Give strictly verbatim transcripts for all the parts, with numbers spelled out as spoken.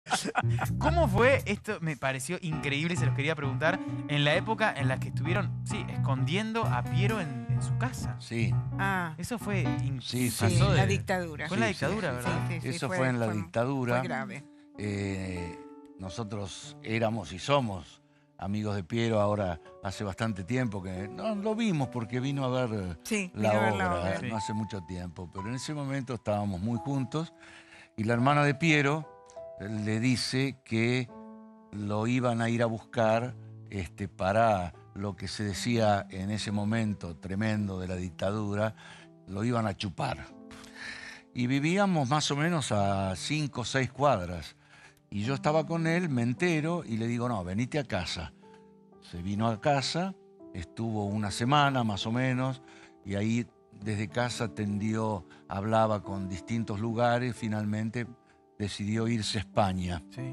¿Cómo fue esto? Me pareció increíble y se los quería preguntar. En la época en la que estuvieron, sí, escondiendo a Piero en, en su casa. Sí. Ah, Eso fue... in- Sí, sí, pasó la de- dictadura. Fue en la Sí, dictadura, sí, ¿verdad? Sí, sí, Eso fue- fue en la fue- dictadura. Fue grave. Eh, nosotros éramos y somos amigos de Piero ahora hace bastante tiempo que no lo vimos porque vino a ver Sí, la, vino a ver obra, la obra. no hace mucho tiempo, pero en ese momento estábamos muy juntos y la hermana de Piero le dice que lo iban a ir a buscar este, para lo que se decía en ese momento tremendo de la dictadura, lo iban a chupar. Y vivíamos más o menos a cinco o seis cuadras. Y yo estaba con él, me entero y le digo, no, venite a casa. Se vino a casa, estuvo una semana más o menos, y ahí desde casa atendió, hablaba con distintos lugares, finalmente decidió irse a España. Sí.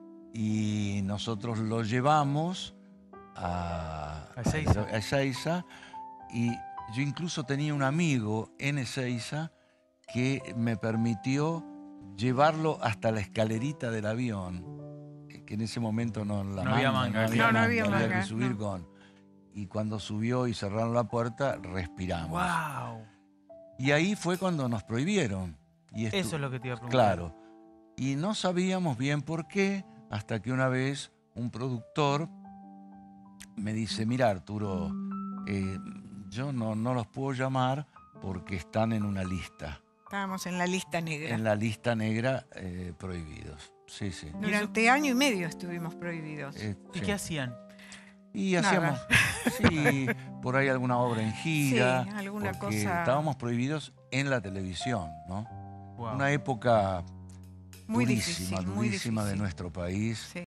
Y nosotros lo llevamos a, A Ezeiza. a Ezeiza, y yo incluso tenía un amigo en Ezeiza que me permitió llevarlo hasta la escalerita del avión, que, que en ese momento no, la No había manga, no, no había había manga, que subir no. con. Y cuando subió y cerraron la puerta, respiramos. ¡Wow! Y ahí fue cuando nos prohibieron. Y estu- Eso es lo que te iba a preguntar. Claro. Y no sabíamos bien por qué, hasta que una vez un productor me dice, mira Arturo, eh, yo no, no los puedo llamar porque están en una lista. Estábamos en la lista negra. En la lista negra eh, prohibidos. Sí, sí. Durante año y medio estuvimos prohibidos. Eh, ¿Y sí. qué hacían? Y Nada. hacíamos, sí, por ahí alguna obra en gira. Sí, alguna porque cosa- estábamos prohibidos en la televisión, ¿no? Wow. Una época Muy durísima, difícil, muy durísima de difícil. nuestro país. Sí.